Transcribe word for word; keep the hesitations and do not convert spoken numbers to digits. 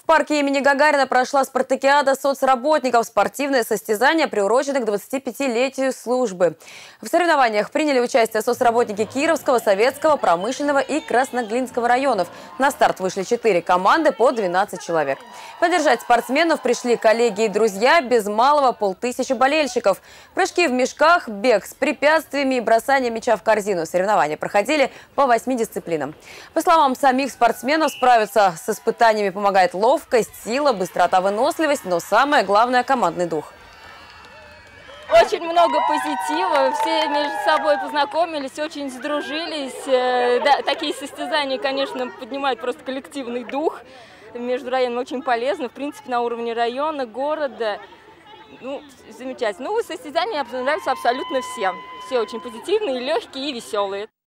В парке имени Гагарина прошла спартакиада соцработников. Спортивное состязание приурочено к двадцатипятилетию службы. В соревнованиях приняли участие соцработники Кировского, Советского, Промышленного и Красноглинского районов. На старт вышли четыре команды по двенадцать человек. Поддержать спортсменов пришли коллеги и друзья, без малого полтысячи болельщиков. Прыжки в мешках, бег с препятствиями и бросание мяча в корзину. Соревнования проходили по восьми дисциплинам. По словам самих спортсменов, справиться с испытаниями помогает ловкость. Ловкость, сила, быстрота, выносливость, но самое главное – командный дух. Очень много позитива, все между собой познакомились, очень сдружились. Да, такие состязания, конечно, поднимают просто коллективный дух. Между районами очень полезно, в принципе, на уровне района, города. Ну, замечательно. Ну, состязания нравятся абсолютно всем. Все очень позитивные, легкие и веселые.